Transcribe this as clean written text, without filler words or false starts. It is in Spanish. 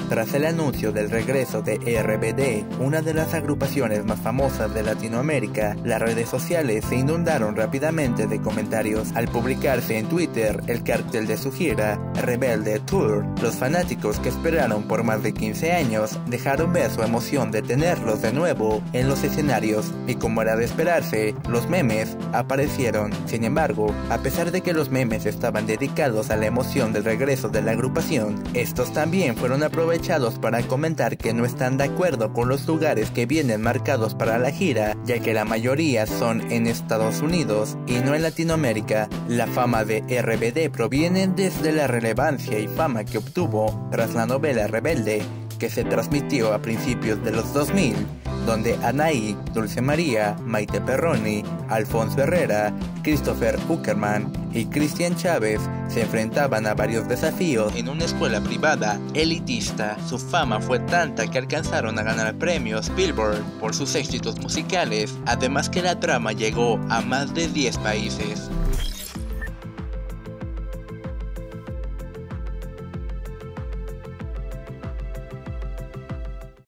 Tras el anuncio del regreso de RBD, una de las agrupaciones más famosas de Latinoamérica, las redes sociales se inundaron rápidamente de comentarios. Al publicarse en Twitter el cartel de su gira, Rebelde Tour, los fanáticos que esperaron por más de 15 años dejaron ver su emoción de tenerlos de nuevo en los escenarios, y como era de esperarse, los memes aparecieron. Sin embargo, a pesar de que los memes estaban dedicados a la emoción del regreso de la agrupación, estos también fueron aprovechados para comentar que no están de acuerdo con los lugares que vienen marcados para la gira, ya que la mayoría son en Estados Unidos y no en Latinoamérica. La fama de RBD proviene desde la relevancia y fama que obtuvo tras la novela Rebelde, que se transmitió a principios de los 2000, donde Anaí, Dulce María, Maite Perroni, Alfonso Herrera, Christopher Uckerman y Cristian Chávez se enfrentaban a varios desafíos en una escuela privada elitista. Su fama fue tanta que alcanzaron a ganar premios Billboard por sus éxitos musicales, además que la trama llegó a más de 10 países.